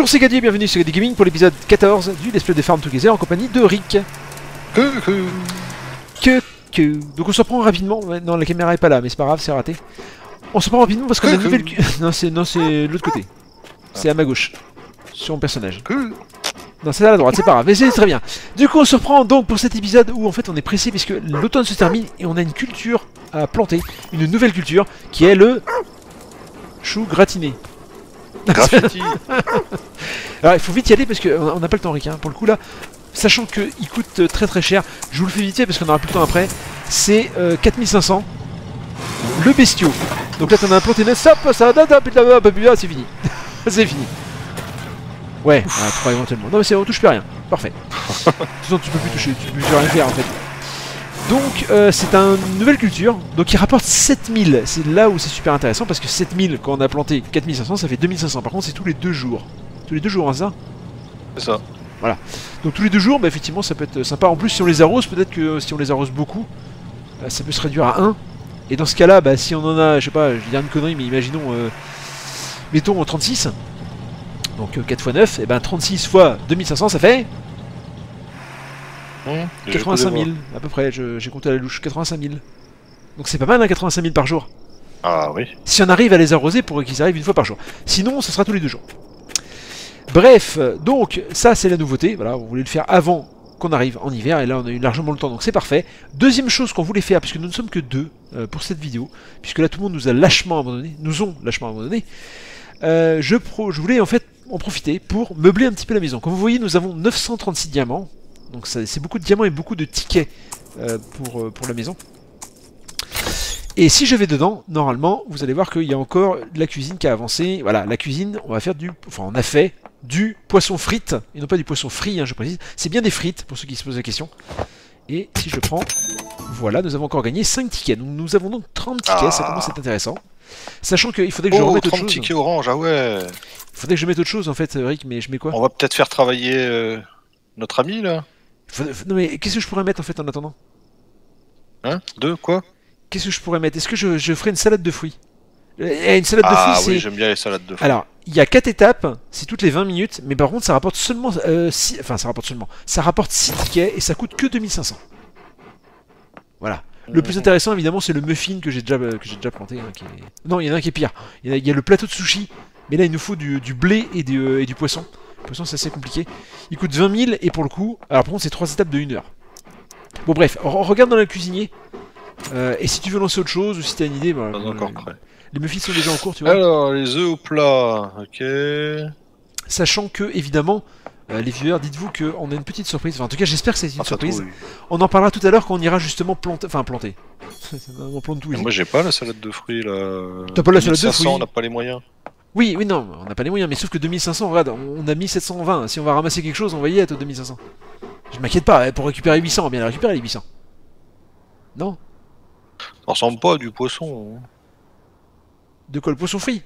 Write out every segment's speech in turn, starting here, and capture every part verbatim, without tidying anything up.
Bonjour, c'est Gadi et bienvenue sur Gadi Gaming pour l'épisode quatorze du Let's Play des Farm Together en compagnie de Rick. Que, que... Que, que... Donc on se reprend rapidement, non la caméra est pas là mais c'est pas grave, c'est raté. On se reprend rapidement parce qu'on a une nouvelle... Non c'est non, c'est de l'autre côté. C'est à ma gauche, sur mon personnage. Que... Non c'est à la droite, c'est pas grave, mais c'est très bien. Du coup on se reprend donc pour cet épisode où en fait on est pressé puisque l'automne se termine et on a une culture à planter, une nouvelle culture qui est le... chou gratiné. Graffiti. Alors il faut vite y aller parce qu'on n'a pas le temps Rick, hein. Pour le coup là, sachant qu'il coûte très très cher, je vous le fais vite fait parce qu'on aura plus le temps après, c'est euh, quatre mille cinq cents, le bestiau. Donc là t'en as implanté neuf, ça, ça, c'est fini. C'est fini. Ouais, ah, trois éventuellement. Non mais c'est on touche plus à rien, parfait. De toute façon tu peux plus toucher, tu peux plus rien faire en fait. Donc euh, c'est une nouvelle culture, donc il rapporte sept mille, c'est là où c'est super intéressant parce que sept mille quand on a planté quatre mille cinq cents ça fait deux mille cinq cents, par contre c'est tous les deux jours. Tous les deux jours, hein, ça. C'est ça. Voilà. Donc tous les deux jours, bah, effectivement ça peut être sympa, en plus si on les arrose, peut-être que si on les arrose beaucoup, euh, ça peut se réduire à un. Et dans ce cas là, bah, si on en a, je sais pas, je vais dire une connerie mais imaginons, euh, mettons trente-six, donc euh, quatre fois neuf, et ben trente-six fois deux mille cinq cents ça fait... Mmh, quatre-vingt-cinq mille, à peu près, j'ai compté à la louche, quatre-vingt-cinq mille. Donc c'est pas mal, hein, quatre-vingt-cinq mille par jour. Ah oui. Si on arrive à les arroser pour qu'ils arrivent une fois par jour. Sinon, ce sera tous les deux jours. Bref, donc ça c'est la nouveauté. Voilà, on voulait le faire avant qu'on arrive en hiver, et là on a eu largement le temps, donc c'est parfait. Deuxième chose qu'on voulait faire, puisque nous ne sommes que deux euh, pour cette vidéo, puisque là tout le monde nous a lâchement abandonné, nous ont lâchement abandonné, euh, je, pro je voulais en fait en profiter pour meubler un petit peu la maison. Comme vous voyez, nous avons neuf cent trente-six diamants. Donc c'est beaucoup de diamants et beaucoup de tickets euh, pour, euh, pour la maison. Et si je vais dedans, normalement, vous allez voir qu'il y a encore de la cuisine qui a avancé. Voilà, la cuisine, on va faire du... Enfin, on a fait du poisson frites, et non pas du poisson frit, hein, je précise. C'est bien des frites, pour ceux qui se posent la question. Et si je prends... Voilà, nous avons encore gagné cinq tickets. Donc nous avons donc trente tickets, ah. Ça commence à être intéressant. Sachant qu'il faudrait que je oh, remette autre chose. trente tickets orange, ah ouais. Il faudrait que je mette autre chose, en fait, Rick, mais je mets quoi? On va peut-être faire travailler euh, notre ami, là. Non mais qu'est-ce que je pourrais mettre en fait en attendant? Hein? Deux quoi? Qu'est-ce que je pourrais mettre? Est-ce que je, je ferai une salade de fruits? Et une salade ah, de fruits oui, c'est... j'aime bien les salades de fruits. Alors, il y a quatre étapes, c'est toutes les vingt minutes, mais par contre ça rapporte seulement... Euh, six... Enfin ça rapporte seulement... Ça rapporte six tickets et ça coûte que deux mille cinq cents. Voilà. Le mmh. plus intéressant évidemment c'est le muffin que j'ai déjà, que j'ai déjà planté. Hein, qui est... Non, il y en a un qui est pire. Il y a, il y a le plateau de sushi, mais là il nous faut du, du blé et du, euh, et du poisson. Le poisson c'est assez compliqué. Il coûte vingt mille et pour le coup... Alors par contre c'est trois étapes de une heure. Bon bref, regarde dans le cuisinier. Euh, et si tu veux lancer autre chose, ou si t'as une idée, bah, euh, encore prêt. Les muffins sont déjà en cours, tu vois. Alors, les œufs au plat, ok. Sachant que, évidemment, euh, les viewers, dites-vous qu'on a une petite surprise. Enfin, en tout cas, j'espère que c'est une ah, surprise. On en parlera tout à l'heure quand on ira justement planter. Enfin, planter. On plante tout. Moi, j'ai pas la salade de fruits là. T'as pas la salade de fruits? On n'a pas les moyens. Oui, oui, non, on n'a pas les moyens, mais sauf que deux mille cinq cents, regarde, on a mis sept cent vingt. Si on va ramasser quelque chose, on va y être aux deux mille cinq cents. Je m'inquiète pas, pour récupérer huit cents, on va bien les récupérer les huit cents. Non? Ça ressemble pas à du poisson. Hein. De quoi, le poisson frit?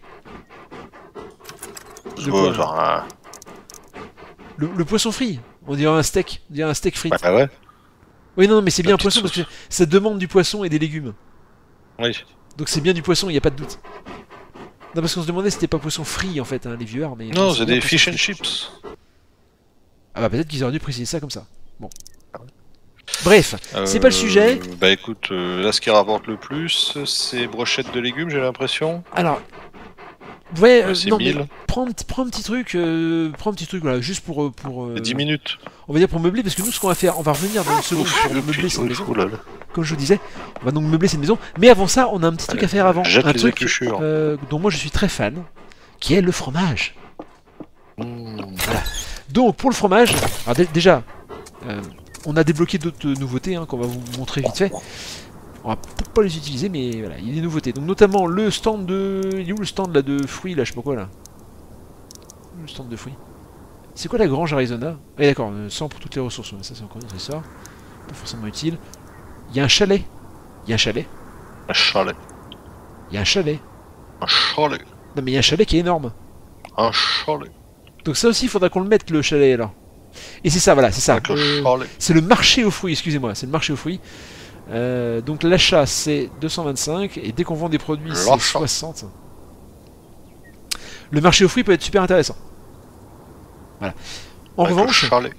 De quoi, genre un... le, le poisson frit, on dirait un steak, on dirait un steak frit. Ah ouais. Oui, non, mais c'est bien un poisson sauce. Parce que ça demande du poisson et des légumes. Oui. Donc c'est bien du poisson, il n'y a pas de doute. Non, parce qu'on se demandait si c'était pas poisson frit en fait, hein, les viewers, mais... Non, c'est des fish and chips. Ah bah peut-être qu'ils auraient dû préciser ça comme ça. Bon. Bref, euh, c'est pas le sujet. Bah écoute, euh, là ce qui rapporte le plus, c'est brochettes de légumes, j'ai l'impression. Alors, ouais, euh, ouais non mais prends, prends un petit truc, euh, prends un petit truc, voilà, juste pour... pour euh, dix minutes. On va dire pour meubler, parce que nous ce qu'on va faire, on va revenir dans une seconde pour meubler cette maison. Comme je vous disais, on va donc meubler cette maison. Mais avant ça, on a un petit truc à faire avant. Jette un les truc euh, dont moi je suis très fan, qui est le fromage. Mmh. Voilà. Donc pour le fromage, alors déjà... Euh, on a débloqué d'autres nouveautés hein, qu'on va vous montrer vite fait. On va peut-être pas les utiliser, mais voilà, il y a des nouveautés. Donc notamment le stand de... Il est où le stand là de fruits là, je sais pas quoi là. Le stand de fruits. C'est quoi la grange Arizona? Ah d'accord, cent pour toutes les ressources. Ça c'est encore une autre histoire. Pas forcément utile. Il y a un chalet. Il y a un chalet. Un chalet. Il y a un chalet. Un chalet. Non mais il y a un chalet qui est énorme. Un chalet. Donc ça aussi il faudra qu'on le mette le chalet alors. Et c'est ça, voilà, c'est ça. Euh, c'est le marché aux fruits, excusez-moi, c'est le marché aux fruits. Euh, donc l'achat c'est deux cent vingt-cinq et dès qu'on vend des produits c'est soixante. Le marché aux fruits peut être super intéressant. Voilà. En Avec revanche, le chalet.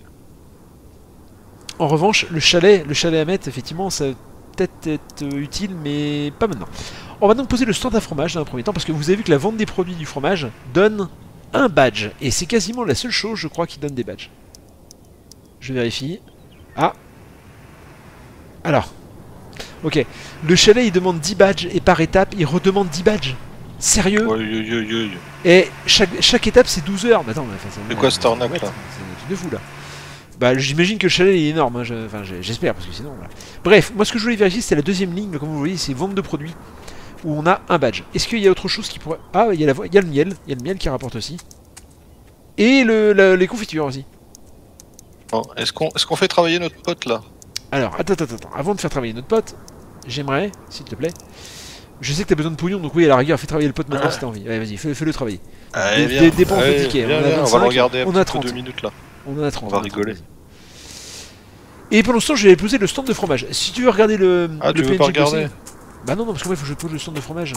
en revanche, le chalet, le chalet à mettre, effectivement, ça va peut-être être euh, utile, mais pas maintenant. On va donc poser le stand à fromage dans un premier temps, parce que vous avez vu que la vente des produits du fromage donne un badge, et c'est quasiment la seule chose, je crois, qui donne des badges. Je vérifie. Ah. Alors. Ok. Le chalet, il demande dix badges, et par étape, il redemande dix badges. Sérieux? Ouais, ouais, ouais, ouais. Et chaque, chaque étape, c'est douze heures. Mais attends, mais, enfin, C'est quoi cette arnaque, ouais, là? c'est un truc de fou, là. Bah, j'imagine que le chalet il est énorme, hein, je- enfin j'espère, parce que sinon... Voilà. Bref, moi ce que je voulais vérifier, c'est la deuxième ligne, comme vous voyez, c'est vente de produits, où on a un badge. Est-ce qu'il y a autre chose qui pourrait... Ah, il y a, la... vo- il y a le miel, il y a le miel qui rapporte aussi. Et le, la- les confitures aussi. Bon, est-ce qu'on est-ce qu'on fait travailler notre pote, là? Alors, attends, attends, attends, avant de faire travailler notre pote, j'aimerais, s'il te plaît... Je sais que t'as besoin de pognon, donc oui, à la rigueur, fais travailler le pote maintenant si t'as envie. Allez, vas-y, fais- fais-le travailler. Allez, Des- viens. des dépenses Allez, de tickets, viens, on a viens, on va vingt-cinq, le regarder on un a petit peu trente. deux minutes, là. On en a trente. On va on a trente, rigoler. vas-y. Et pour l'instant, je vais poser le stand de fromage. Si tu veux regarder le, Ah, le tu veux P N G pas regarder? bosser- Bah non, non, parce que moi, il faut que je pose le stand de fromage.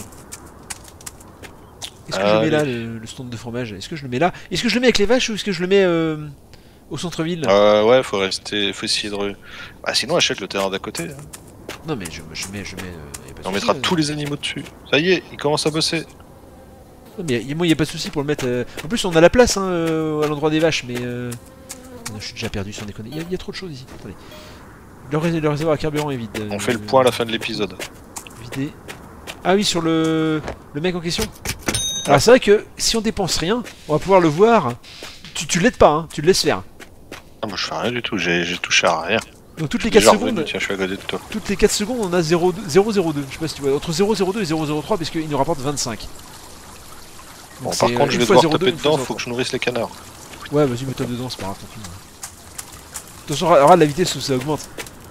Est-ce que Ah, je le mets là, allez. le, le stand de fromage? Est-ce que je le mets là? Est-ce que je le mets avec les vaches ou est-ce que je le mets euh, au centre-ville? Euh, ouais, faut rester, faut essayer de... re- Bah sinon, achète le terrain d'à côté. hein. Non, mais je, je mets... Je mets euh, y a pas de On souci, mettra euh. tous les animaux dessus. Ça y est, il commence à bosser. Non, mais y a- moi, il n'y a pas de souci pour le mettre... euh. En plus, on a la place hein, euh, à l'endroit des vaches, mais... Euh... non, je suis déjà perdu, sans déconner. Il y, a- y a trop de choses ici. Attendez. Le, rés- le réservoir à carburant est vide. On euh, fait le point à la fin de l'épisode. Vidé. Ah oui, sur le, le mec en question. Alors c'est vrai que si on dépense rien, on va pouvoir le voir. Tu, tu l'aides pas, hein, tu le laisses faire. Ah, moi je fais rien du tout, j'ai j'ai touché à rien. Donc toutes les quatre Déjà secondes, revenu, tiens, je suis à côté de toi. toutes les quatre secondes, on a zéro zéro zéro deux. Je sais pas si tu vois, entre zéro zéro deux et zéro zéro trois parce qu'il nous rapporte vingt-cinq. Bon, Donc par c'est, contre, euh, je une vais fois devoir zéro deux, taper une fois dedans, zéro faut que je nourrisse les canards. trois. Ouais, vas-y, mets-toi dedans, c'est pas grave, tant pis. Attention, regarde la vitesse où ça augmente.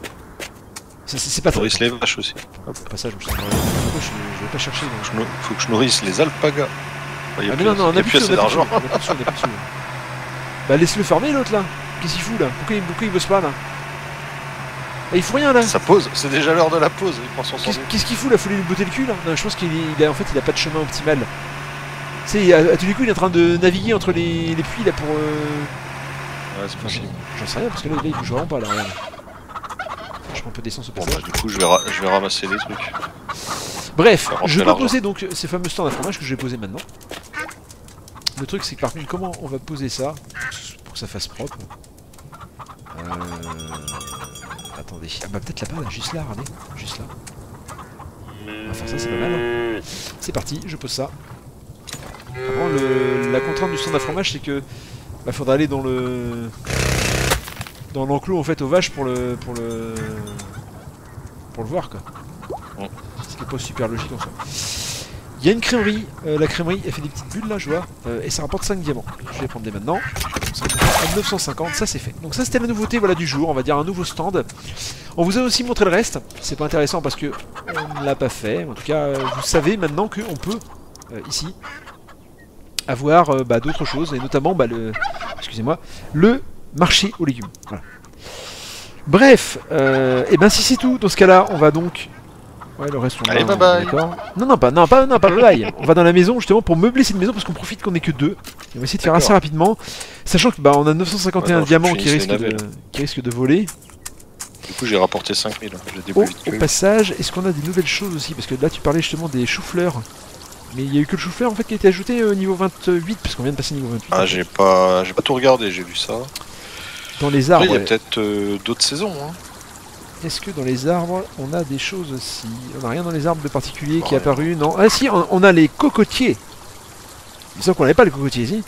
Ça, C'est c'est pas Je très. nourrisse les vaches aussi. Hop, passage, je, je, je vais pas chercher. donc. Faut que je nou- Faut que je nourrisse les alpagas. Il y a Ah mais plus, non, non, on y a a plus plus assez d'argent. On a plus dessus, on a plus dessus. Bah laisse-le farmer l'autre là. Qu'est-ce qu'il fout là? Pourquoi il, pourquoi il bosse pas là? Bah, il fout rien là. Ça pause, c'est déjà l'heure de la pause, il prend son temps. Qu'est-ce qu'est-ce qu'il fout là? Faut lui botter le cul là? Non, je pense qu'il est- il a, en fait il a pas de chemin optimal. Tu sais, à, à tous les coups il est en train de naviguer entre les, les puits là pour. Euh... Ouais, c'est possible. J'en sais rien parce que là, là il bouge vraiment pas là, regarde. Je prends un peu d'essence au Bon, passage. bah, du coup, je vais, ra- je vais ramasser des trucs. Bref, Faire rentrer je vais l'argent. poser donc ces fameux stands à fromage que je vais poser maintenant. Le truc c'est que par contre comment on va poser ça pour que ça fasse propre. Euh... Attendez. Ah bah peut-être là-bas, là, juste là, regardez. Juste là. On va faire ça, c'est pas mal. hein. C'est parti, je pose ça. Avant, le... la contrainte du stand à fromage, c'est que bah, faudra aller dans le dans l'enclos en fait aux vaches pour le pour le pour le voir quoi. Mm. Ce qui est pas super logique en soi. Il y a une crèmerie, euh, la crèmerie elle fait des petites bulles là je vois, euh, et ça rapporte cinq diamants. Je vais les prendre dès maintenant. Ça rapporte à neuf cent cinquante, ça c'est fait. Donc ça c'était la nouveauté voilà, du jour, on va dire un nouveau stand. On vous a aussi montré le reste, c'est pas intéressant parce que on ne l'a pas fait. En tout cas, euh, vous savez maintenant qu'on peut, euh, ici, avoir euh, bah, d'autres choses, et notamment bah, le, excusez-moi, le marché aux légumes. Voilà. Bref, euh, et ben si c'est tout, dans ce cas-là, on va donc... Ouais, le reste on Allez, a, bye on- bye. d'accord. Non, non, pas, non, pas, non, pas bye bye. On va dans la maison justement pour meubler cette maison parce qu'on profite qu'on est que deux. Et on va essayer de faire D'accord. assez rapidement, sachant que bah on a neuf cent cinquante et un Ouais, non, diamants faut qui finir risquent, les de, navets, qui risquent de voler. Du coup, j'ai rapporté cinq mille. J'ai Au, débloqué au passage, est-ce qu'on a des nouvelles choses aussi? Parce que là tu parlais justement des choux-fleurs. Mais il y a eu que le chou-fleur en fait qui a été ajouté au niveau vingt-huit, parce qu'on vient de passer niveau vingt-huit. Ah, j'ai pas, j'ai pas tout regardé, j'ai vu ça. Dans les Après, arbres, il y a ouais. peut-être euh, d'autres saisons. Hein. Est-ce que dans les arbres, on a des choses aussi? On n'a rien dans les arbres de particulier qui est Ouais. apparu, non? Ah si, on, on a les cocotiers. Il me semble qu'on n'avait pas les cocotiers ici.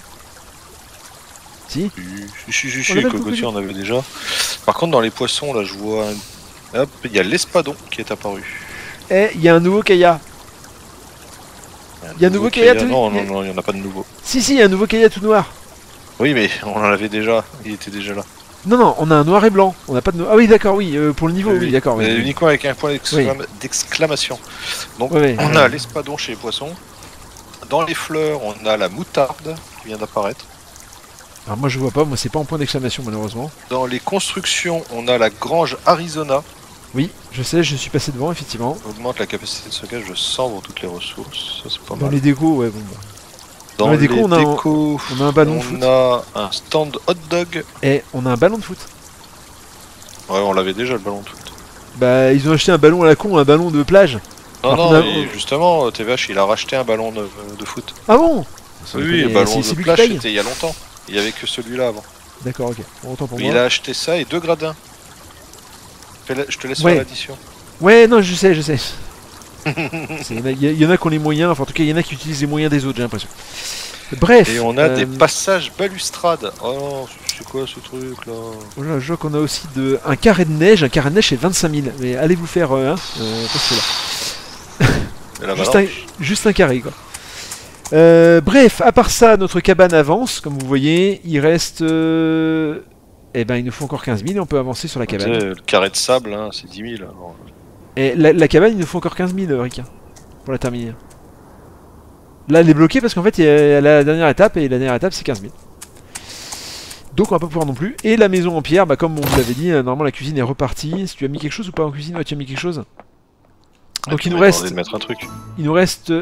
Si? Si, si, si, On si, avait le cocotier, on avait déjà. Par contre, dans les poissons, là, je vois. un- Hop, il y a l'espadon qui est apparu. Eh, il y a un nouveau Kaya. Il y a un nouveau Kaya. Kaya tout- Non, il y a- non, non, il y en a pas de nouveau. Si, si, il y a un nouveau Kaya tout noir. Oui, mais on en avait déjà. Il était déjà là. Non, non, on a un noir et blanc. On n'a pas de no- Ah oui, d'accord, oui, euh, pour le niveau, oui, d'accord. Oui, Mais oui. uniquement avec un point d'exclama- d'exclamation. Donc, Ouais, ouais. on a l'espadon chez les poissons. Dans les fleurs, on a la moutarde qui vient d'apparaître. Alors moi je vois pas, moi c'est pas en point d'exclamation malheureusement. Dans les constructions, on a la grange Arizona. Oui, je sais, je suis passé devant effectivement. Augmente la capacité de stockage de cendres toutes les ressources. Ça, c'est pas Dans mal. les décos, ouais, bon. Bah. Dans Dans les les décos, on a un- décos, on a un ballon de on foot. a un stand hot dog. Et on a un ballon de foot. Ouais, on l'avait déjà le ballon de foot. Bah, ils ont acheté un ballon à la con, un ballon de plage. Non, Alors non, qu'on a- et justement, T V H, il a racheté un ballon de, de foot. Ah bon? Oui, Mais oui, le ballon c'est- de c'est lui qui plage, paye. c'était il y a longtemps. Il y avait que celui-là avant. D'accord, ok. Bon, autant pour Il moi. a acheté ça et deux gradins. Fais la- Je te laisse Ouais. faire l'addition. Ouais, non, je sais, je sais. Il y, en a- y, y en a qui ont les moyens, enfin en tout cas il y en a qui utilisent les moyens des autres, j'ai l'impression. Bref. Et on a euh, des passages balustrades. Oh non, c'est quoi ce truc là? Voilà, je vois qu'on a aussi de, un carré de neige. Un carré de neige c'est vingt-cinq mille. Mais allez vous faire euh, hein, euh, passer là. Et la Juste un, avalanche. juste un carré quoi. Euh, bref, à part ça, notre cabane avance, comme vous voyez. Il reste. Euh... Eh ben, il nous faut encore quinze mille et on peut avancer sur la Tu sais, cabane. le carré de sable, hein, c'est dix mille. alors. Et la, la cabane, il nous faut encore quinze mille, euh, Rick, hein, pour la terminer. Là, elle est bloquée parce qu'en fait, il y a la dernière étape et la dernière étape, c'est quinze mille. Donc, on va pas pouvoir non plus. Et la maison en pierre, bah, comme on vous l'avait dit, euh, normalement, la cuisine est repartie. Si tu as mis quelque chose ou pas en cuisine? Ouais, tu as mis quelque chose. Ah, Donc, tu il nous m'as demandé reste. de mettre un truc. Il nous reste.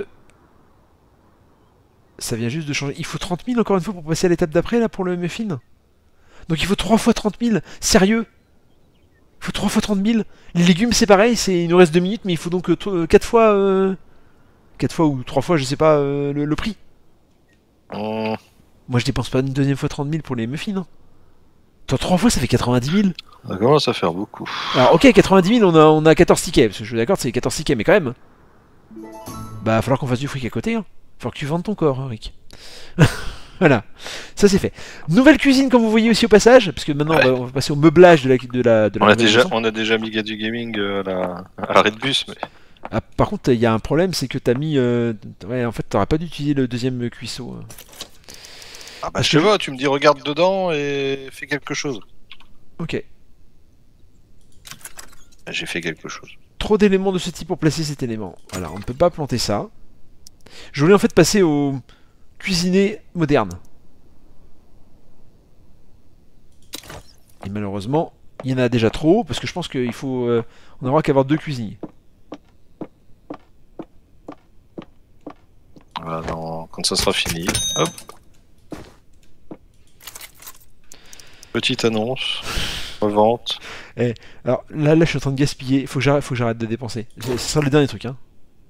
Ça vient juste de changer. Il faut trente mille encore une fois pour passer à l'étape d'après, là, pour le muffin. Donc, il faut trois fois trente mille. Sérieux? Il faut trois fois trente mille. Les légumes, c'est pareil. C'est... Il nous reste deux minutes, mais il faut donc euh, quatre fois. Euh... quatre fois ou trois fois, je sais pas, euh, le, le prix. Hum, Moi, je dépense pas une deuxième fois trente mille pour les muffins. Hein. Toi, trois fois, ça fait quatre-vingt-dix mille. ça commence à faire beaucoup. Alors, ok, quatre-vingt-dix mille, on a, on a quatorze tickets. Parce que je suis d'accord, c'est quatorze tickets, mais quand même. Bah, va falloir qu'on fasse du fric à côté. Hein. Falloir que tu vendes ton corps, hein, Rick. Voilà, ça c'est fait. Nouvelle cuisine, comme vous voyez aussi au passage, parce que maintenant Ouais. on, va, on va passer au meublage de la de la. De la On a, nouvelle déjà, maison. on a déjà mis Gadu Gaming euh, à la- à l'arrêt de bus, mais Ah, par contre, il y a un problème, c'est que t'as mis. Euh... Ouais, en fait, t'aurais pas dû utiliser le deuxième cuisseau. hein. ah bah, Parce je te que- vois, tu me dis regarde dedans et fais quelque chose. Ok. J'ai fait quelque chose. Trop d'éléments de ce type pour placer cet élément. Voilà, on ne peut pas planter ça. Je voulais en fait passer au cuisinier moderne. Et malheureusement, il y en a déjà trop, parce que je pense qu'il faut... euh, on n'aura qu'à avoir deux cuisiniers. Voilà, dans- quand ça sera fini. Hop. Petite annonce. Revente. Alors là, là, je suis en train de gaspiller. Faut que j'arrête, faut que j'arrête de dépenser. Ce sera le dernier truc, hein.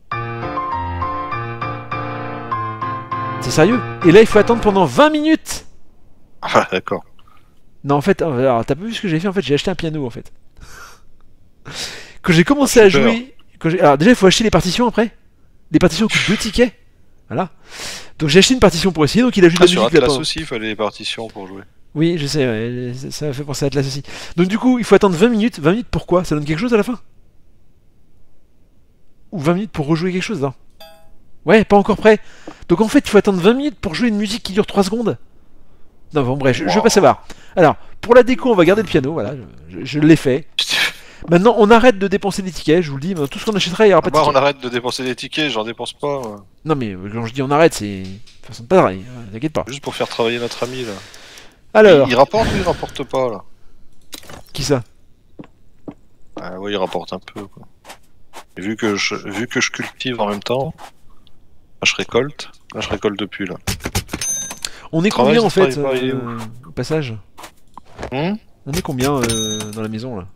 C'est sérieux? Et là, il faut attendre pendant vingt minutes. Ah d'accord. Non, en fait, alors, t'as pas vu ce que j'ai fait? En fait, j'ai acheté un piano, en fait. Quand j'ai commencé à Super. jouer... Quand j'ai- alors déjà, il faut acheter les partitions après. Les partitions coûtent deux tickets. Voilà. Donc j'ai acheté une partition pour essayer, donc il a juste Ah, de la sur musique là Atlas pendant- aussi, il fallait les partitions pour jouer. Oui, je sais, ouais, ça- ça m'a fait penser à Atlas aussi. Donc du coup, il faut attendre vingt minutes. vingt minutes pourquoi? Ça donne quelque chose à la fin? Ou vingt minutes pour rejouer quelque chose, là? Ouais, pas encore prêt. Donc en fait, il faut attendre vingt minutes pour jouer une musique qui dure trois secondes. Non, bon, bref, je, je veux pas savoir. Alors, pour la déco, on va garder le piano, voilà, je, je- je l'ai fait. Maintenant, on arrête de dépenser des tickets, je vous le dis, tout ce qu'on achètera, il n'y aura pas de Bah, tickets. on arrête de dépenser des tickets, j'en dépense pas. moi. Non mais euh, quand je dis on arrête, c'est de façon de pareil, hein, t'inquiète pas. Juste pour faire travailler notre ami là. Alors, Il, il rapporte ou il rapporte pas là? qui ça? Ah ouais, il rapporte un peu quoi. Et vu que je, vu que je cultive en même temps, là, je récolte. Là, je récolte depuis là. On est Travail, combien en ça fait travaille pas, il est euh, au passage? Hum On est combien euh, dans la maison là?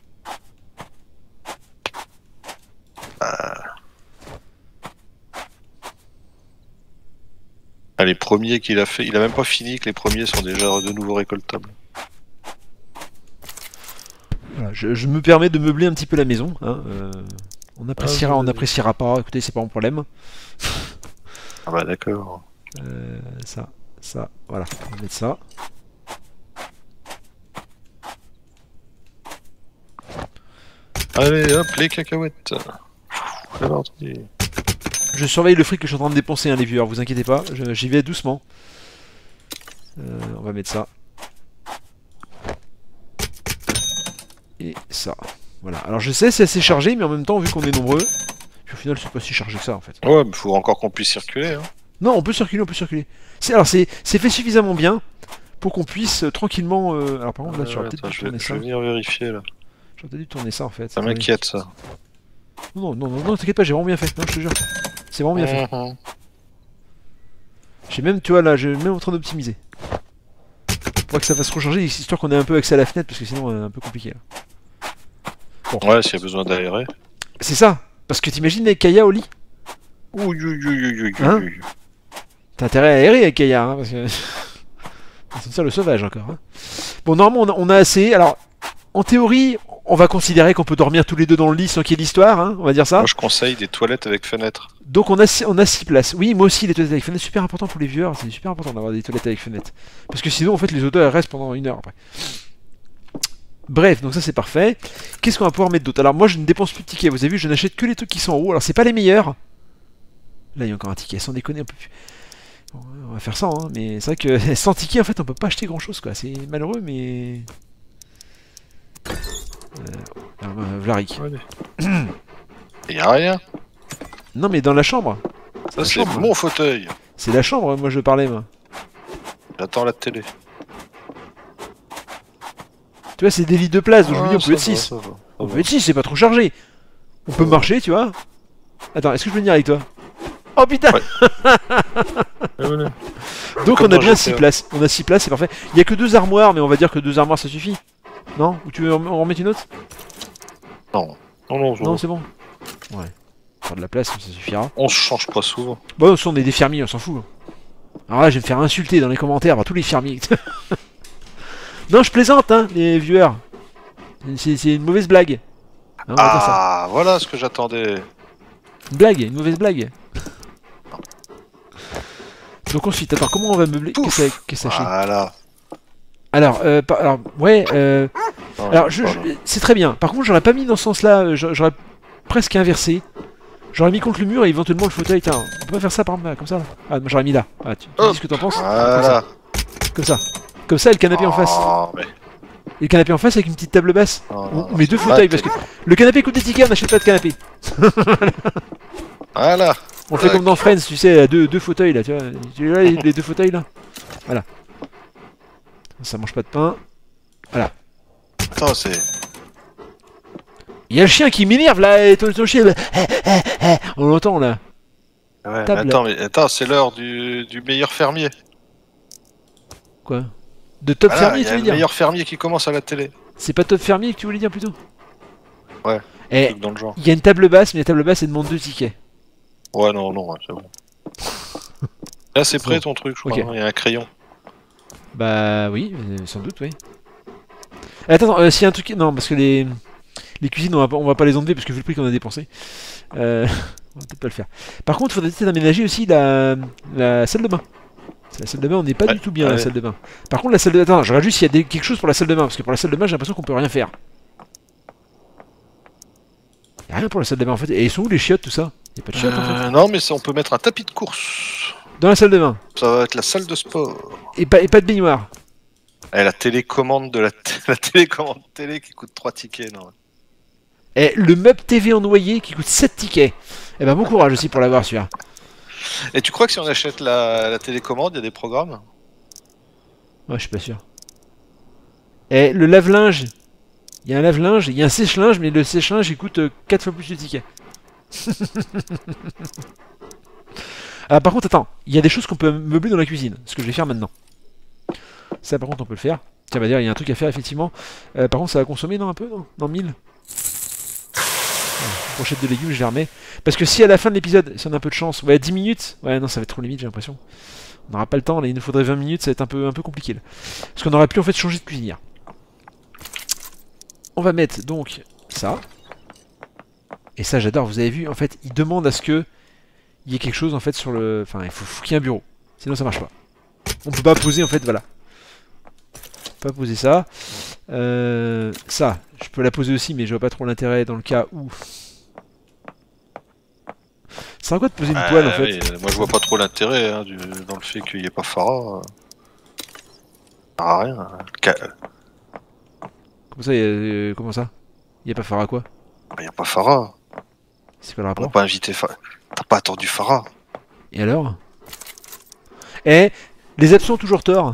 Ah, les premiers qu'il a fait, il a même pas fini que les premiers sont déjà de nouveau récoltables. Voilà, je, je me permets de meubler un petit peu la maison. Hein, euh, on appréciera, Ah, on oui. n'appréciera pas. Écoutez, c'est pas mon problème. Ah bah d'accord. Euh, ça, ça, voilà, on va mettre ça. Allez hop, les cacahuètes. C'est parti. Je surveille le fric que je suis en train de dépenser, hein, les viewers, vous inquiétez pas, je- j'y vais doucement. Euh, on va mettre ça. Et ça. Voilà. Alors je sais, c'est assez chargé, mais en même temps, vu qu'on est nombreux, puis au final, c'est pas si chargé que ça en fait. Ouais, mais faut encore qu'on puisse circuler. Hein. Non, on peut circuler, on peut circuler. C'est alors c'est c'est fait suffisamment bien pour qu'on puisse euh, tranquillement. euh, Alors par contre, là, Ouais, j'aurais ouais, peut-être attends, dû je, vais, tourner je ça. vais venir vérifier là. J'aurais peut-être dû tourner ça en fait. Ça Attendez. m'inquiète ça. Non, non, non, non, t'inquiète pas, j'ai vraiment bien fait. Non, je te jure. C'est vraiment bien fait. Mhm. J'ai même, tu vois là, je suis même en train d'optimiser. Pour que ça fasse recharger, histoire qu'on ait un peu accès à la fenêtre, parce que sinon, c'est un peu compliqué là. Bon. Ouais, s'il y a besoin d'aérer. C'est ça, parce que t'imagines avec Kaya au lit. Ouh, ouh, ouh, ouh, ouh, Hein ouh. T'as intérêt à aérer avec Kaya, hein, parce que... On sentir le sauvage encore. Hein. Bon, normalement, on a, on a assez. Alors, en théorie, on va considérer qu'on peut dormir tous les deux dans le lit sans qu'il y ait d'histoire, hein, on va dire ça. Moi, je conseille des toilettes avec fenêtre. Donc, on a, six- on a six places. Oui, moi aussi, les toilettes avec fenêtre, super important pour les viewers. C'est super important d'avoir des toilettes avec fenêtre. Parce que sinon, en fait, les odeurs elles restent pendant une heure après. Bref, donc ça c'est parfait. Qu'est-ce qu'on va pouvoir mettre d'autre? Alors moi je ne dépense plus de tickets, vous avez vu, je n'achète que les trucs qui sont en haut. Alors c'est pas les meilleurs. Là il y a encore un ticket, sans déconner un peu plus. Bon, on va faire ça, hein, mais c'est vrai que sans ticket en fait on peut pas acheter grand chose quoi. C'est malheureux mais... Euh, euh, Vlarik. Il y a rien. Non mais dans la chambre. Ça c'est mon fauteuil. C'est la chambre, moi je parlais moi. J'attends la télé. Tu vois c'est des lits de place, donc je me dis on Ah, peut être ça va, six. ça va, ça On va. peut être six, c'est pas trop chargé. On peut marcher, tu vois. Attends, est-ce que je peux venir avec toi? Oh putain Ouais. Et voilà. Donc Comme on a dans bien G T A. six places. On a six places, c'est parfait. Il y a que deux armoires, mais on va dire que deux armoires ça suffit. Non? Ou tu veux en en remettre une autre? Non, non, non, Non, c'est bon. Ouais. Faire de la place, ça suffira. on se change pas souvent. Bon, on est des fermiers, on s'en fout. Alors là, je vais me faire insulter dans les commentaires par tous les fermiers. Non, je plaisante, hein, les viewers. C'est c'est une mauvaise blague. Hein, on va dire ça. Ah, voilà ce que j'attendais. Une blague, une mauvaise blague. Donc ensuite, attends, comment on va meubler? Pouf. Qu'est-ce que c'est? Voilà. Alors, euh, par- alors, ouais, euh, Non, alors je, voilà. je- c'est très bien. Par contre, j'aurais pas mis dans ce sens-là, euh, j'a- j'aurais presque inversé. J'aurais mis contre le mur et éventuellement le fauteuil. Tiens, on peut pas faire ça par exemple, comme ça là. Ah, moi j'aurais mis là. Ah, tu, tu Hop. dis ce que t'en penses? Voilà. Comme ça. Comme ça, et le canapé en face. Oh, mais... Et le canapé en face avec une petite table basse. non, On, non, on met deux c'est fauteuils pas parce que le canapé coûte des tickets, on n'achète pas de canapé. Voilà. On fait Ouais. comme dans Friends, tu sais, deux, deux fauteuils là, tu vois. Tu vois les, les deux fauteuils là? Voilà. Ça mange pas de pain. Attends, c'est... Il y a le chien qui m'énerve là, et ton, ton chien. Là. On l'entend là. Ouais, mais Table. attends, mais attends, c'est l'heure du, du meilleur fermier. Quoi? De top Voilà, fermier, il y tu a veux le dire? meilleur fermier qui commence à la télé. C'est pas top fermier que tu voulais dire plutôt? Ouais. Eh, Truc dans le genre. il y a une table basse, mais la table basse elle demande deux tickets. Ouais, non, non, ouais, c'est bon. Là, c'est prêt Bon. ton truc, je crois. Ok. hein, Il y a un crayon. Bah oui, euh, sans doute, oui. Attends, euh, s'il y a un truc. Non, parce que les, les cuisines, on va, pas, on va pas les enlever parce que vu le prix qu'on a dépensé, euh, on va peut-être pas le faire. Par contre, il faudrait peut-être aménager aussi la, la salle de bain. La salle de bain, on n'est pas Ouais, du tout bien la ouais. salle de bain. Par contre, la salle de attends, je regarde juste s'il y a des- quelque chose pour la salle de bain parce que pour la salle de bain, j'ai l'impression qu'on peut rien faire. Y a rien pour la salle de bain en fait. Et ils sont où les chiottes, tout ça? Y a pas de chiottes en fait. Euh, non, mais ça, on peut mettre un tapis de course. Dans la salle de bain. Ça va être la salle de sport. Et pas, et pas de baignoire. Et la télécommande de la, t- la télécommande télé qui coûte trois tickets, non. Et le meuble T V en noyer qui coûte sept tickets. Eh ben bon courage aussi pour l'avoir celui-là. Et tu crois que si on achète la, la télécommande, il y a des programmes? Ouais, je suis pas sûr. Et le lave-linge. Il y a un lave-linge, il y a un sèche-linge, mais le sèche-linge il coûte quatre fois plus de tickets. Ah, par contre, attends, il y a des choses qu'on peut meubler dans la cuisine, ce que je vais faire maintenant. Ça, par contre, on peut le faire. Tiens, bah dire, il y a un truc à faire, effectivement. Euh, par contre, ça va consommer, non, un peu, non Non, mille. Une brochette de légumes, je les remets. Parce que si à la fin de l'épisode, si on a un peu de chance, ouais, dix minutes, ouais, non, ça va être trop limite, j'ai l'impression. On n'aura pas le temps, là, il nous faudrait vingt minutes, ça va être un peu, un peu compliqué, là. Parce qu'on aurait pu, en fait, changer de cuisinière. On va mettre, donc, ça. Et ça, j'adore, vous avez vu, en fait, il demande à ce que il y ait quelque chose, en fait, sur le... Enfin, il faut, faut qu'il y ait un bureau. Sinon, ça marche pas. On peut pas poser, en fait, voilà. Pas poser ça. Euh, ça, je peux la poser aussi, mais je vois pas trop l'intérêt dans le cas où... C'est à quoi de poser une Ah, poêle, en fait? oui, euh, moi, je vois pas trop l'intérêt hein, du- dans le fait qu'il n'y ait pas Farah. euh. Ça sert à rien. hein. Ca- Comment ça, y a- euh, comment ça? Il n'y a pas Farah quoi? Il n'y a pas Farah. C'est quoi le On n'a rapport? pas invité Farah. T'as pas attendu Farah. Et alors? Eh, les absents ont toujours tort.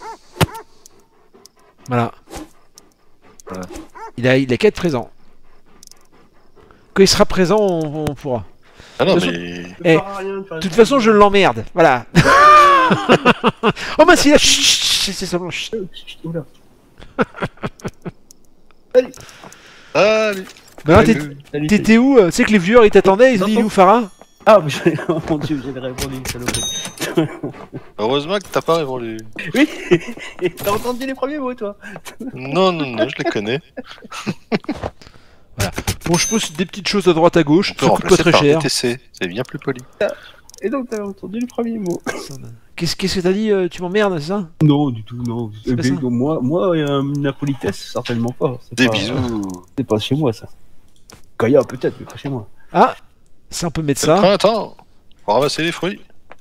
Voilà. Ouais. Il a, il a qu'à être présent. Quand il sera présent, on, on pourra. Ah non, De toute mais. Eh, de toute façon, je l'emmerde. Voilà. Oh mince, il a... Chut, chut, c'est semblant. Chut. Oula. Allez. Bah, t'es- Salut, salut. T'étais où? Tu sais que les viewers ils t'attendaient, ils ont dit il est où Farah? Ah, mais j'ai- oh mon dieu, j'avais répondu, saloperie. Heureusement que t'as pas répondu. Oui. T'as entendu les premiers mots, toi? Non, non, non, je les connais. Bon, je pose des petites choses à droite à gauche, On peut ça coûte pas remplacer très par cher. D T C, c'est bien plus poli. Et donc, t'as entendu les premiers mots? Qu'est-ce qu'est-ce que t'as dit? euh, Tu m'emmerdes, c'est ça? Non, du tout, non. C'est pas Eh ça. bien, moi, moi, euh, la politesse, certainement pas. C'est Des pas- bisous. C'est pas chez moi, ça. Kaya, peut-être, mais pas chez moi. Ah, ça on peut mettre C'est le ça. printemps. Faut ramasser les fruits.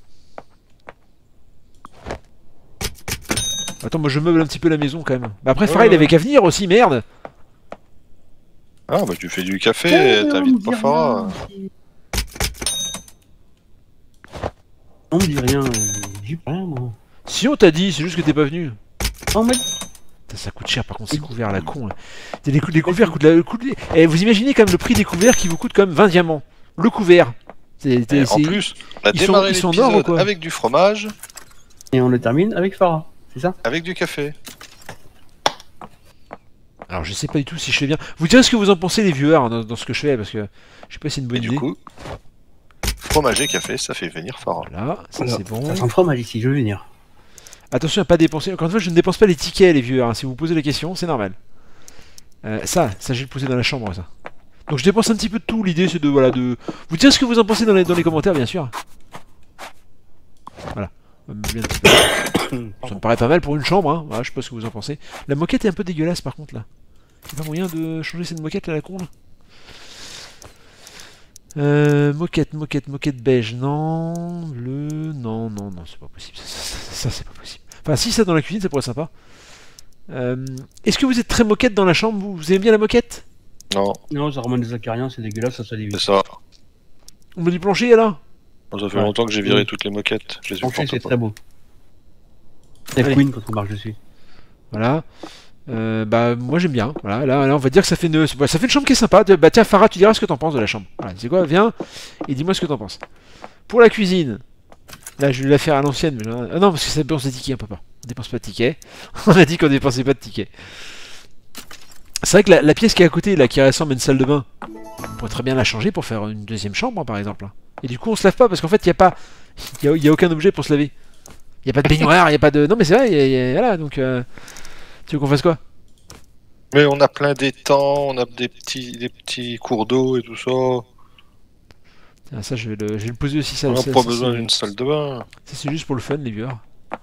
Attends, moi je meuble un petit peu la maison quand même. Bah après, Ouais, Farah il ouais. avait qu'à venir aussi, merde. Ah bah tu fais du café, Eh, on t'invites me pas dit Farah. rien. On me dit rien, j'y peux rien, moi. Si on t'a dit, c'est juste que t'es pas venu. Oh, mais Putain, ça coûte cher par contre ces couverts à la con. Là. T'as Les, cou- les couverts coûtent la, le coût de- Eh, vous imaginez quand même le prix des couverts qui vous coûte quand même vingt diamants. Le couvert. C'est- c'est- Et en c'est- plus, on a ils sont- démarré ils sont en or ou l'épisode quoi avec du fromage, Et on le termine avec Farah, c'est ça? avec du café. Alors je sais pas du tout si je fais bien. Vous direz ce que vous en pensez les viewers hein, dans, dans ce que je fais parce que je sais pas si c'est une Et bonne du idée. coup, fromage et café, ça fait venir Farah. Voilà, ça Alors, c'est bon. Ça sent le fromage ici, je veux venir. Attention à pas dépenser. Encore une fois, je ne dépense pas les tickets, les viewers. hein. Si vous vous posez la question, c'est normal. Euh, ça, ça, je vais le poser dans la chambre, ça. Donc je dépense un petit peu de tout. L'idée, c'est de voilà, de vous dire ce que vous en pensez dans les, dans les commentaires, bien sûr. Voilà. On va meubler un petit peu. Ça me paraît pas mal pour une chambre. Hein. Voilà, je sais pas ce que vous en pensez. La moquette est un peu dégueulasse, par contre là. Il y a pas moyen de changer cette moquette à la con là. Euh, moquette, moquette, moquette beige, non. Le, non, non, non, c'est pas possible. Ça, ça, ça, ça, c'est pas possible. Enfin, si ça dans la cuisine, ça pourrait être sympa. Euh, Est-ce que vous êtes très moquette dans la chambre vous, vous aimez bien la moquette? Non, Non, ça remonte des acariens, c'est dégueulasse, ça, ça c'est divise. ça. On me dit plancher là? Ça fait Ouais. longtemps que j'ai viré Oui. toutes les moquettes. Je les ai En fait, portées c'est pas. très beau. C'est Allez. Queen quand on marche dessus. Voilà. Euh, bah moi j'aime bien. Voilà, là, là on va dire que ça fait une, bah, ça fait une chambre qui est sympa. Bah tiens Farah, tu diras ce que t'en penses de la chambre. Voilà, c'est quoi? Viens et dis-moi ce que t'en penses. Pour la cuisine, là je vais la faire à l'ancienne. Mais là- ah non parce que ça dépense des tickets, on peut pas. On dépense pas de tickets. On a dit qu'on dépensait pas de tickets. C'est vrai que la, la pièce qui est à côté, là, qui ressemble à une salle de bain, on pourrait très bien la changer pour faire une deuxième chambre, hein, par exemple. Et du coup, on se lave pas parce qu'en fait, il y a pas, il y a, y a aucun objet pour se laver. Il y a pas de baignoire, il y a pas de. Non, mais c'est vrai. y a- y a- voilà, donc. euh, Tu veux qu'on fasse quoi? Mais on a plein d'étangs, on a des petits, des petits cours d'eau et tout ça. On Tiens, ça, je vais le, je vais le poser aussi. Ça, n'a ça, pas ça, besoin c'est- d'une salle de bain. Ça, c'est juste pour le fun, les viewers.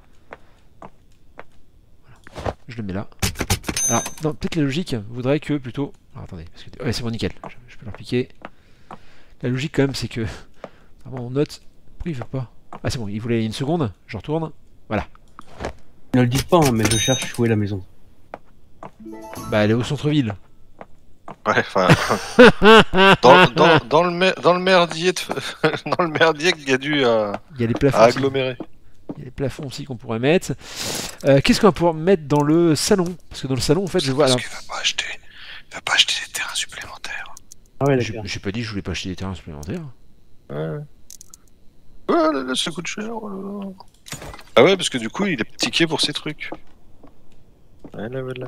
Voilà. Je le mets là. Alors, non, peut-être la logique voudrait que plutôt. Alors, attendez, parce que. Ouais, c'est bon, nickel. Je, je peux leur piquer. La logique, quand même, c'est que. Vraiment, on note. Pourquoi il veut pas? Ah, c'est bon, il voulait une seconde. Je retourne. Ne le dites pas, hein, mais je cherche où est la maison. Bah, elle est au centre-ville. Ouais, enfin. dans, dans, dans, le mer- dans le merdier, de... dans le merdier qu'il y a dû euh, Il y a les plafonds. à aussi. agglomérer. Il y a les plafonds aussi qu'on pourrait mettre. Euh, Qu'est-ce qu'on va pouvoir mettre dans le salon? Parce que dans le salon, en fait, je vois. Parce alors, qu'il va pas acheter, il va pas acheter des terrains supplémentaires. Ah ouais, j'ai d'accord. j'ai pas dit que je voulais pas acheter des terrains supplémentaires. Ouais. Ouais, là, là, ça coûte cher. Oh là là. Ah ouais, parce que du coup, il est ticket pour ses trucs. Voilà, voilà.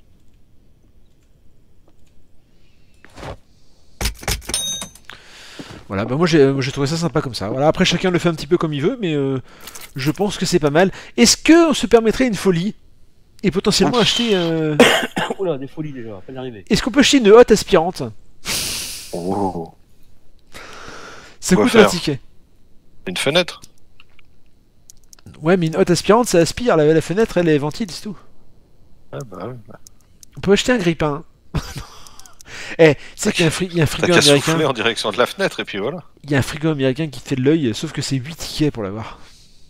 Voilà, bah moi j'ai moi, j'ai trouvé ça sympa comme ça. Voilà, après chacun le fait un petit peu comme il veut, mais euh, je pense que c'est pas mal. Est-ce que on se permettrait une folie et potentiellement acheter euh, Oula, des folies déjà, pas d'arriver. est-ce qu'on peut acheter une hotte aspirante? Oh. Ça Quoi coûte un faire ticket. Une fenêtre. Ouais, mais une hotte aspirante, ça aspire, la, la fenêtre elle est ventile, c'est tout. Ah bah ouais. On peut acheter un grippin. Eh, c'est qu'il y a un, fri- il y a un T'as frigo qu'à souffler américain. en direction de la fenêtre et puis voilà. Il y a un frigo américain qui te fait de l'œil, sauf que c'est huit tickets pour l'avoir.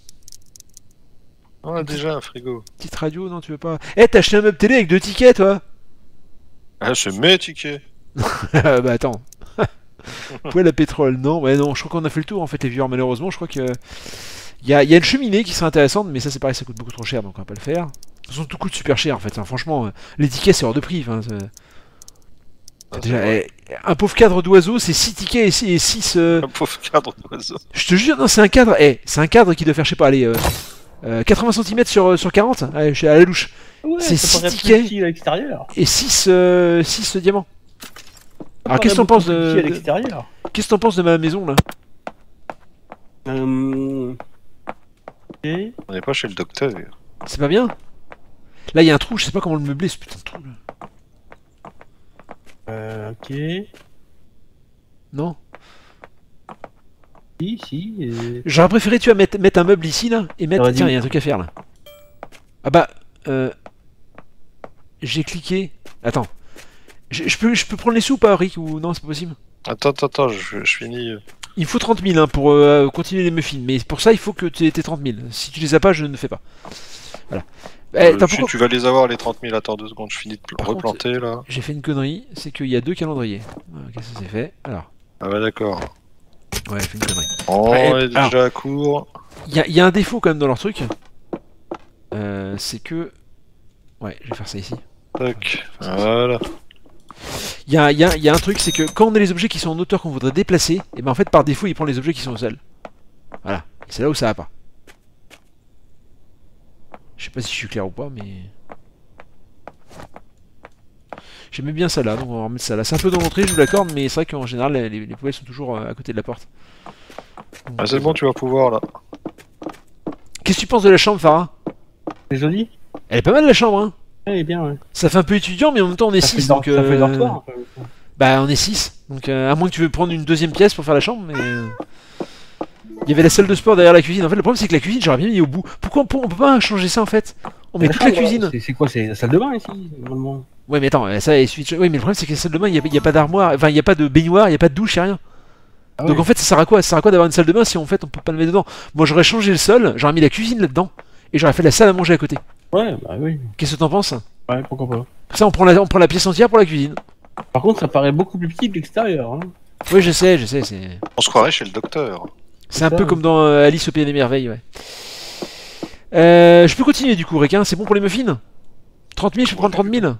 On a déjà un frigo. Petite radio, non, tu veux pas? Eh, t'as acheté un meuble télé avec deux tickets, toi? Ah, c'est mes tickets. Bah attends. Poêle à pétrole, non, ouais, non, je crois qu'on a fait le tour en fait, les viewers, malheureusement. Je crois que. Il y a, il y a une cheminée qui serait intéressante, mais ça c'est pareil, ça coûte beaucoup trop cher donc on va pas le faire. De toute façon, tout coûte super cher en fait, hein. Franchement, euh, les tickets c'est hors de prix. Enfin, c'est- Ah, Déjà, c'est vrai. eh, un pauvre cadre d'oiseau, c'est six tickets et six. Un pauvre cadre d'oiseau. Je te jure, non, c'est un cadre. Eh, c'est un cadre qui doit faire, je sais pas, allez, euh, euh, quatre-vingts centimètres sur, sur quarante. Allez, je suis à la louche. Ouais, C'est ça six paraît plus tickets. petit à l'extérieur. Et six, euh, six diamants. Ça Alors, qu'est-ce que t'en paraît penses beaucoup plus petit à de, de- l'extérieur. qu'est-ce que t'en penses de ma maison là? Euh... Ok. On n'est pas chez le docteur. C'est pas bien? Là, il y a un trou, je sais pas comment le meubler ce putain de trou là. Euh, ok. Non? Si, si. Et... J'aurais préféré, tu vois, mettre, mettre un meuble ici là et mettre. J'aurais Tiens, dit- il y a un truc à faire là. Ah bah, euh, j'ai cliqué. Attends. Je, je peux, je peux prendre les sous ou pas, Rick? Ou non, c'est pas possible? Attends, attends, attends, je, je finis. euh. Il me faut trente mille hein, pour euh, continuer les muffins, mais pour ça il faut que tu aies tes trente mille. Si tu les as pas, je ne fais pas. Voilà. Eh, Euh, t'as si pourquoi- tu vas les avoir les trente mille, attends deux secondes, je finis de Par replanter là. J'ai fait une connerie, c'est qu'il y a deux calendriers. Ok, ça c'est fait. Alors, Ah ouais, d'accord. ouais, j'ai fait une connerie. On Ouais, est déjà alors- à court. Il y, a- il y a un défaut quand même dans leur truc. Euh, c'est que. Ouais, je vais faire ça ici. Tac, voilà. Il y a, il y a- il y a un truc, c'est que quand on a les objets qui sont en hauteur qu'on voudrait déplacer, et ben en fait par défaut il prend les objets qui sont au sol. Voilà, Et c'est là où ça va pas. Je sais pas si je suis clair ou pas, mais. J'aimais bien ça là, donc on va remettre ça là. C'est un peu dans l'entrée, je vous l'accorde, mais c'est vrai qu'en général les, les poubelles sont toujours euh, à côté de la porte. Donc, Ah, c'est bon, tu vas pouvoir là. Qu'est-ce que tu penses de la chambre, Farah? C'est joli. Elle est pas mal la chambre, hein. Elle est bien, ouais. Ça fait un peu étudiant, mais en même temps on est Ça fait six, dor- donc. ça fait euh, dortoir. Bah on est six, donc euh, à moins que tu veux prendre une deuxième pièce pour faire la chambre, mais... euh, il y avait la salle de sport derrière la cuisine. En fait le problème c'est que la cuisine j'aurais bien mis au bout. Pourquoi on peut, on peut pas changer ça en fait? On met toute la cuisine. C'est c'est quoi? C'est la salle de bain ici, normalement. Ouais mais attends, euh, ça est suite... Oui mais le problème c'est que la salle de bain il y a, il y a pas d'armoire, enfin il y a pas de baignoire, il y a pas de douche, il y a rien. Ah Donc ouais. en fait ça sert à quoi? Ça sert à quoi d'avoir une salle de bain si en fait on peut pas le mettre dedans? Moi j'aurais changé le sol, j'aurais mis la cuisine là-dedans, et j'aurais fait la salle à manger à côté. Ouais, bah oui. Qu'est-ce que t'en penses? Ouais, pourquoi pas. Ça on prend, la, on prend la pièce entière pour la cuisine. Par contre, ça paraît beaucoup plus petit que l'extérieur. Hein. Oui je sais, je sais, c'est... On se croirait chez le docteur. C'est un ça, peu ouais. comme dans euh, Alice au Pays des Merveilles, ouais. Euh, je peux continuer du coup, Requin, c'est bon pour les muffins? trente mille, je peux prendre trente mille?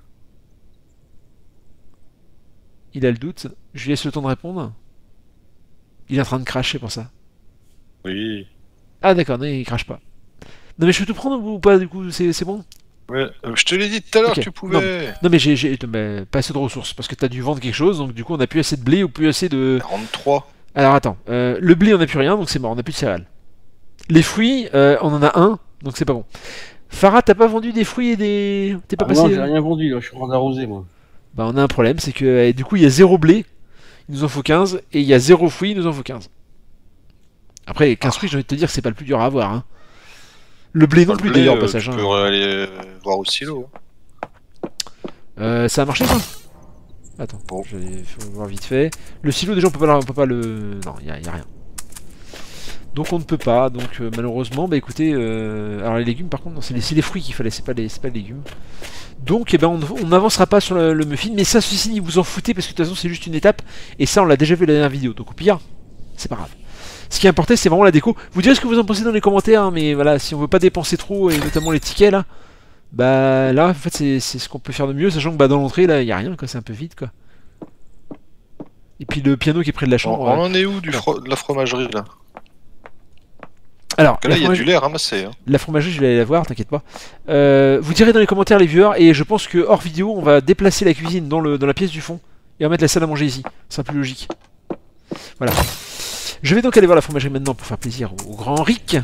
Il a le doute, je lui laisse le temps de répondre. Il est en train de cracher pour ça. Oui. Ah d'accord, non, il crache pas. Non mais je peux tout prendre ou pas du coup, c'est c'est bon? Ouais, euh, je te l'ai dit tout à l'heure Ok, que tu pouvais. Non mais j'ai j'ai- bah, pas assez de ressources, parce que t'as dû vendre quelque chose, donc du coup on a plus assez de blé ou plus assez de... quarante-trois. Alors attends, euh, le blé on a plus rien, donc c'est mort, on a plus de céréales. Les fruits, euh, on en a un, donc c'est pas bon. Farah, t'as pas vendu des fruits et des... T'es pas Ah, passé... moi, j'ai rien vendu, là. Je suis en train d'arroser, moi. Bah on a un problème, c'est que euh, du coup il y a zéro blé, il nous en faut quinze, et il y a zéro fruit, il nous en faut quinze. Après, quinze fruits, j'ai envie de te dire que c'est pas le plus dur à avoir. Hein. Le blé non Le plus blé, d'ailleurs, au euh, passage. Tu hein. peux aller euh, voir au silo. Euh, ça a marché ça? Attends, Bon. je vais faut voir vite fait. Le silo déjà on peut pas, on peut pas le... Non, il y a, y a rien. Donc on ne peut pas, donc euh, malheureusement, bah écoutez, euh, alors les légumes par contre, non, c'est les, c'est les fruits qu'il fallait, c'est pas les, c'est pas les légumes. Donc eh ben, on on n'avancera pas sur le, le muffin, mais ça, ceci dit, vous en foutez parce que de toute façon c'est juste une étape, et ça on l'a déjà vu la dernière vidéo, donc au pire, c'est pas grave. Ce qui importait c'est vraiment la déco. Vous direz ce que vous en pensez dans les commentaires, hein, mais voilà, si on veut pas dépenser trop, et notamment les tickets là, bah là en fait c'est c'est ce qu'on peut faire de mieux, sachant que bah, dans l'entrée là il y a rien, quoi, c'est un peu vide quoi. Et puis le piano qui est près de la On, chambre. on euh, en est où du fro- de la fromagerie là? Alors, Parce que là, la il y a fromage- du lait à ramasser. Hein. La fromagerie, je vais aller la voir, t'inquiète pas. Euh, vous direz dans les commentaires les viewers, et je pense que hors vidéo, on va déplacer la cuisine dans, le, dans la pièce du fond, et on va mettre la salle à manger ici. C'est plus logique. Voilà. Je vais donc aller voir la fromagerie maintenant pour faire plaisir au, au grand Rick.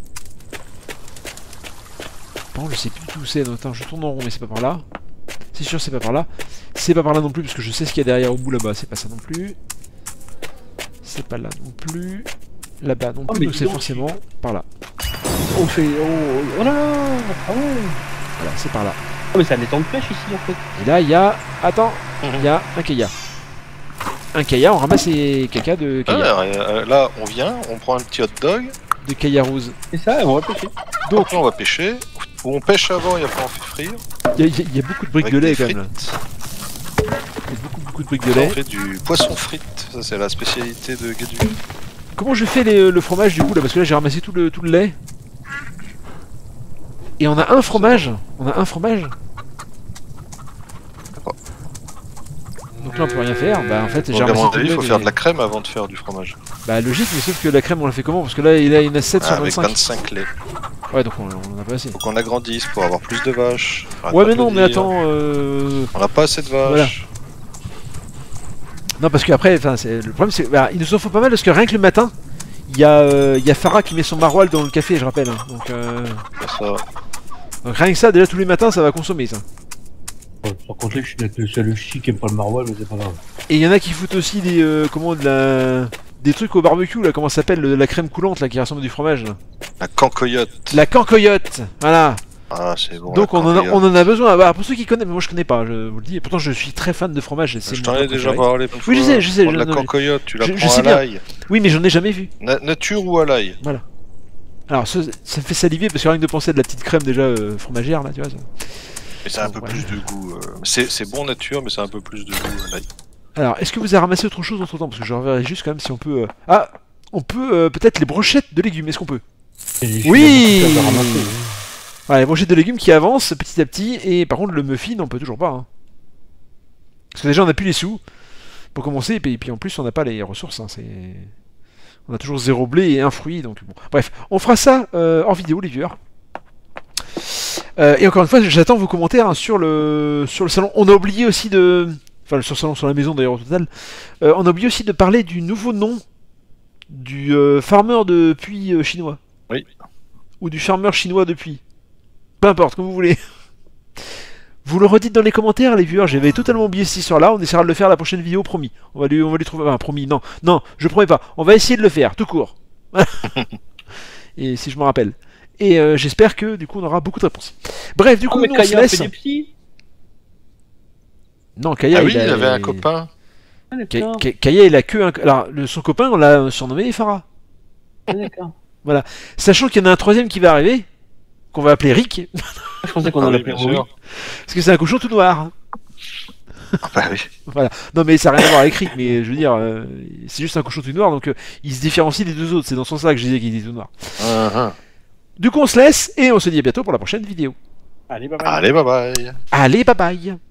Bon, je sais plus du tout où c'est, donc attends, je tourne en rond, mais c'est pas par là. C'est sûr, c'est pas par là. C'est pas par là non plus, parce que je sais ce qu'il y a derrière au bout là-bas, c'est pas ça non plus. C'est pas là non plus. Là-bas non Oh, plus, mais donc dis c'est donc. forcément par là. On fait. Oh, oh là là. Ah ouais. Voilà, c'est par là. Ah, mais c'est un étang de pêche ici, en fait. Et là, il y a... Attends, il y a un caillard. Un caillard, on ramasse les caca de Ah, caillard. euh, là, on vient, on prend un petit hot dog. De caillard rose. C'est ça, on va pêcher. Donc là, on va pêcher. Ou on pêche avant et après on fait frire. Il y, a- il y a beaucoup de briques Avec de lait des quand même là. frites. Il y a beaucoup, beaucoup de briques de Après, lait. on fait du poisson frite. Ça, c'est la spécialité de Guédu. Comment je fais les- le fromage du coup là? Parce que là j'ai ramassé tout le, tout le lait. Et on a un fromage. On a un fromage. là on peut rien faire. Bah en fait j'ai Donc à ramassé mon tout le avis, il faut mais- faire de la crème avant de faire du fromage. Bah logique, mais sauf que la crème on l'a fait comment? Parce que là il a une sept Ah, sur avec vingt-cinq. vingt-cinq laits. Ouais donc on, on en a pas assez. Faut qu'on agrandisse pour avoir plus de vaches. Arrête Ouais pas mais de le non mais dire. attends euh... On n'a pas assez de vaches. Voilà. Non parce qu'après, enfin c'est le problème c'est bah, il nous en faut pas mal parce que rien que le matin, il y a euh, il y a Farah qui met son maroilles dans le café, je rappelle. Hein. Donc, euh... C'est ça. donc rien que ça déjà tous les matins ça va consommer ça. Ouais, par contre, là, je suis le seul chi qui aime pas le maroilles, mais c'est pas grave. Et il y en a qui foutent aussi des euh, comment de la des trucs au barbecue là, comment ça s'appelle le- la crème coulante là qui ressemble à du fromage là. La cancoyote. La cancoyote, voilà. Ah, c'est bon. Donc la on en, a, cancoyote. on en a besoin. Bah, pour ceux qui connaissent, mais moi je connais pas, je vous le dis. Et pourtant je suis très fan de fromage. et c'est Je mon t'en ai plat déjà préféré. parlé. une Oui, je fois. sais, je sais, Prends de je- la non, mais- cancoyote, tu la je- je prends sais à bien. l'ail. Oui, mais j'en ai jamais vu. Na- nature ou à l'ail? Alors ça, ça me fait saliver parce que rien que de penser à de la petite crème déjà euh, fromagère là, tu vois. ça- Mais c'est un peu Ouais. plus de goût. euh, C'est c'est bon nature, mais c'est un peu plus de goût à l'ail. Alors, est-ce que vous avez ramassé autre chose entre temps? Parce que je reverrai juste quand même si on peut. euh, Ah, on peut euh, peut-être les brochettes de légumes. Est-ce qu'on peut? Et j'ai- Oui. j'ai beaucoup de choses à ramasser. Voilà, les brochettes de légumes qui avancent petit à petit. Et par contre, le muffin, on peut toujours pas. Hein. Parce que déjà, on n'a plus les sous pour commencer. Et puis, et puis en plus, on n'a pas les ressources. Hein, c'est... On a toujours zéro blé et un fruit. Donc bon. Bref, on fera ça euh, hors vidéo, les viewers. Euh, et encore une fois, j'attends vos commentaires hein, sur le sur le salon. On a oublié aussi de, enfin sur le salon, sur la maison d'ailleurs au total. Euh, on a oublié aussi de parler du nouveau nom du euh, farmer de puits euh, chinois. Oui. Ou du farmer chinois de puits. Peu importe, comme vous voulez. Vous le redites dans les commentaires, les viewers. J'avais totalement oublié cette histoire-là. On essaiera de le faire la prochaine vidéo, promis. On va lui, on va lui trouver. Enfin, promis. Non, non, je promets pas. On va essayer de le faire, tout court. Et si je me rappelle. Et euh, j'espère que du coup on aura beaucoup de réponses. Bref, du coup, Oh, mais nous, on se Kaya laisse. fait des petits. Non, Kaya, Ah oui, il, a... il avait un copain. Ah, Ka- d'accord. Ka- Kaya, il a que un. Alors, le- son copain, on l'a surnommé Farah. Ah, d'accord. Sachant qu'il y en a un troisième qui va arriver, qu'on va appeler Rick, Je pensais qu'on Ah en oui, appelait bien Rory. sûr. parce que c'est un cochon tout noir. Ah bah oui. Non, mais ça n'a rien à voir avec Rick, mais je veux dire, euh, c'est juste un cochon tout noir, donc euh, il se différencie des deux autres. C'est dans ce sens-là que je disais qu'il était tout noir. Ah, ah. Du coup, on se laisse et on se dit à bientôt pour la prochaine vidéo. Allez, bye bye. Allez, bye bye. Allez, bye bye!